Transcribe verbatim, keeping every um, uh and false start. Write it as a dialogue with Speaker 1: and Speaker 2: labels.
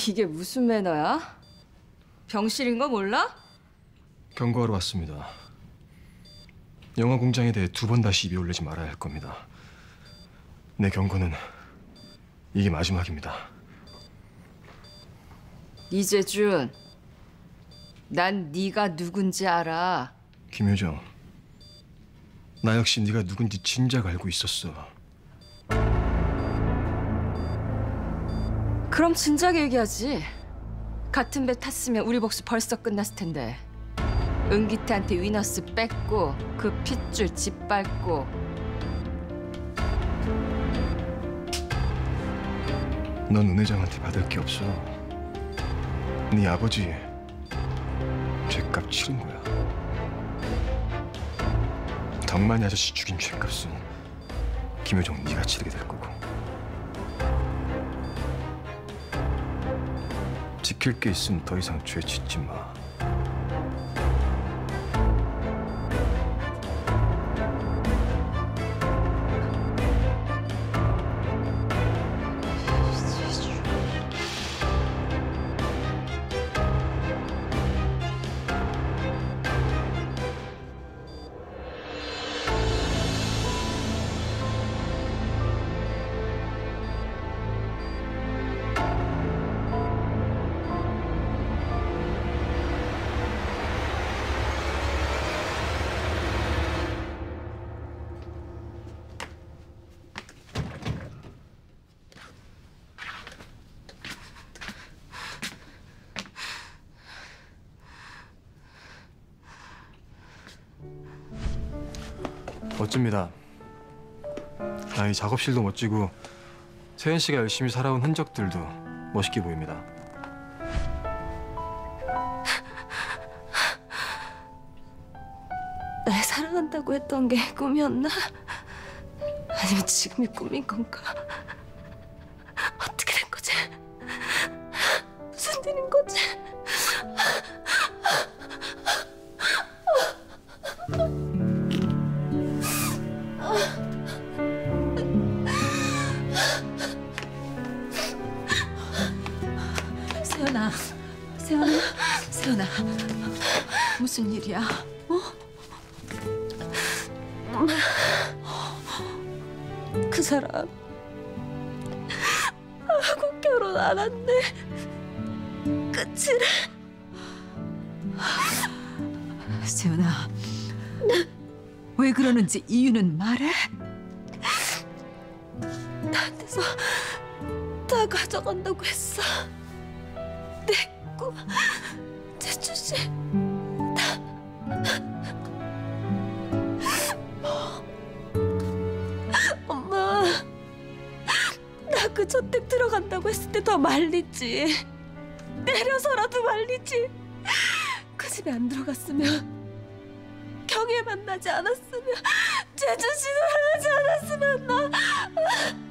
Speaker 1: 이게 무슨 매너야? 병실인 거 몰라?
Speaker 2: 경고하러 왔습니다. 영화 공장에 대해 두 번 다시 입이 올리지 말아야 할 겁니다. 내 경고는 이게 마지막입니다.
Speaker 1: 이재준, 난 네가 누군지 알아.
Speaker 2: 김효정, 나 역시 네가 누군지 진작 알고 있었어.
Speaker 1: 그럼 진작에 얘기하지. 같은 배 탔으면 우리 복수 벌써 끝났을 텐데. 은기태한테 위너스 뺏고 그 핏줄 짓밟고.
Speaker 2: 넌 은 회장한테 받을 게 없어. 네 아버지 죄값 치른 거야. 덕만이 아저씨 죽인 죄값은 김효정 네가 치르게 될 거고. 지킬 게 있으면 더 이상 죄 짓지 마. 멋집니다. 아, 이 작업실도 멋지고 세연 씨가 열심히 살아온 흔적들도 멋있게 보입니다.
Speaker 1: 날 사랑한다고 했던 게 꿈이었나? 아니면 지금이 꿈인 건가? 어떻게 된 거지? 무슨 일인 거지?
Speaker 3: 세연아, 세연아, 세연아, 무슨 일이야? 어?
Speaker 1: 그 사람 하고 결혼 안 한대. 끝이래.
Speaker 3: 세연아, 왜 그러는지 이유는 말해?
Speaker 1: 나한테서 다 가져간다고 했어. 내 꿈, 재준 씨 다. 엄마, 나 그 저택 들어간다고 했을 때 더 말리지. 때려서라도 말리지. 그 집에 안 들어갔으면, 경혜 만나지 않았으면, 재준 씨 돌아가지 않았으면 나.